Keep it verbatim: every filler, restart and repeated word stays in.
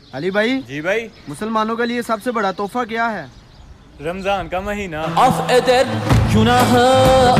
अली भाई। जी भाई। मुसलमानों के लिए सबसे बड़ा तोहफा क्या है? रमजान का महीना। Affeder günahı